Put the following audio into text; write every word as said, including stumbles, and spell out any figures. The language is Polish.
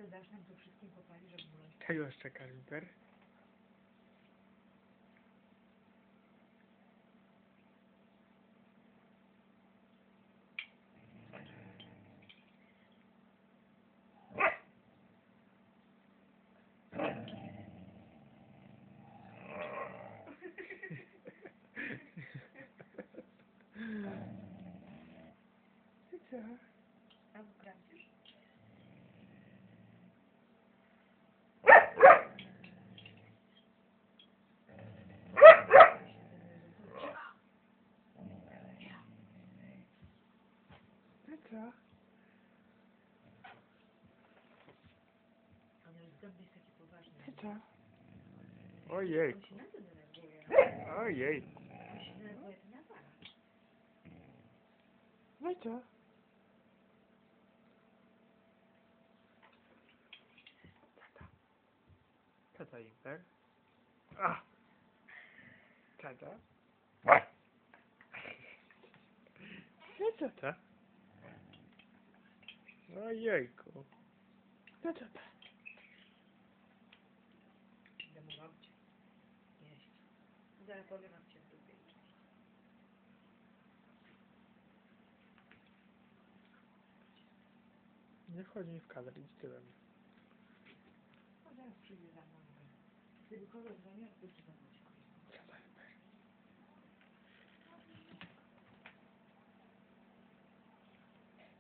Może dasz nam tu wszystkim popalić, żeby było... Czego jeszcze, Kaliber? I co? A kręcisz? I co? On już zgodnie jest taki poważny. I co? Ojej. On się na to denerwuje. Ojej. On się denerwuje, to na pana. No i co? Co to, Imper? A! Co to? No co to? Ojejku. No co to? Idę mu robić. Jeść. Zaraz powiem, jak cię w dupie iść. Nie wchodzi mi w kadr, idź tyłem. No zaraz przyjdzie za mną. Gdyby kogoś dzwonił, to ci zobaczy.